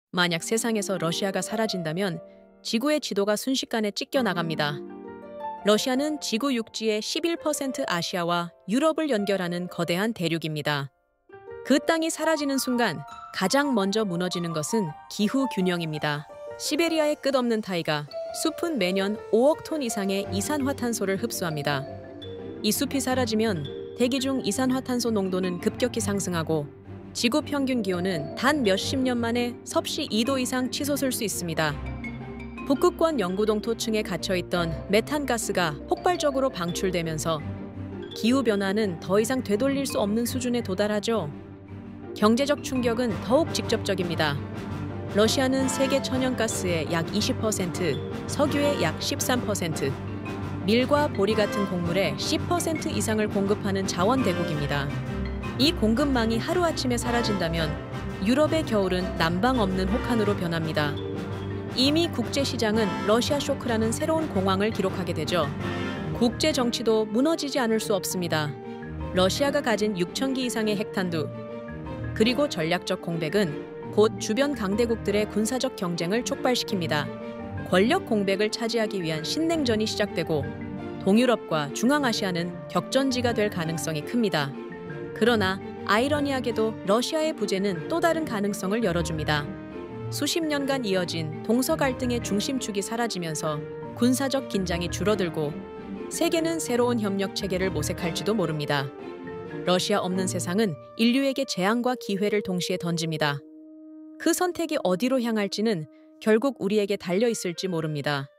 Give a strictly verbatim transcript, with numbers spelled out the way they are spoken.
만약 세상에서 러시아가 사라진다면 지구의 지도가 순식간에 찢겨 나갑니다. 러시아는 지구 육지의 십일 퍼센트 아시아와 유럽을 연결하는 거대한 대륙입니다. 그 땅이 사라지는 순간 가장 먼저 무너지는 것은 기후 균형입니다. 시베리아의 끝없는 타이가 숲은 매년 오억 톤 이상의 이산화탄소를 흡수합니다. 이 숲이 사라지면 대기 중 이산화탄소 농도는 급격히 상승하고 지구 평균 기온은 단 몇십 년 만에 섭씨 이 도 이상 치솟을 수 있습니다. 북극권 영구동토 층에 갇혀있던 메탄가스가 폭발적으로 방출되면서 기후변화는 더 이상 되돌릴 수 없는 수준에 도달하죠. 경제적 충격은 더욱 직접적입니다. 러시아는 세계 천연가스의 약 이십 퍼센트, 석유의 약 십삼 퍼센트, 밀과 보리 같은 곡물의 십 퍼센트 이상을 공급하는 자원 대국입니다. 이 공급망이 하루아침에 사라진다면 유럽의 겨울은 난방 없는 혹한으로 변합니다. 이미 국제시장은 러시아 쇼크라는 새로운 공황을 기록하게 되죠. 국제 정치도 무너지지 않을 수 없습니다. 러시아가 가진 육천 기 이상의 핵탄두, 그리고 전략적 공백은 곧 주변 강대국들의 군사적 경쟁을 촉발시킵니다. 권력 공백을 차지하기 위한 신냉전이 시작되고 동유럽과 중앙아시아는 격전지가 될 가능성이 큽니다. 그러나 아이러니하게도 러시아의 부재는 또 다른 가능성을 열어줍니다. 수십 년간 이어진 동서 갈등의 중심축이 사라지면서 군사적 긴장이 줄어들고 세계는 새로운 협력 체계를 모색할지도 모릅니다. 러시아 없는 세상은 인류에게 재앙과 기회를 동시에 던집니다. 그 선택이 어디로 향할지는 결국 우리에게 달려 있을지 모릅니다.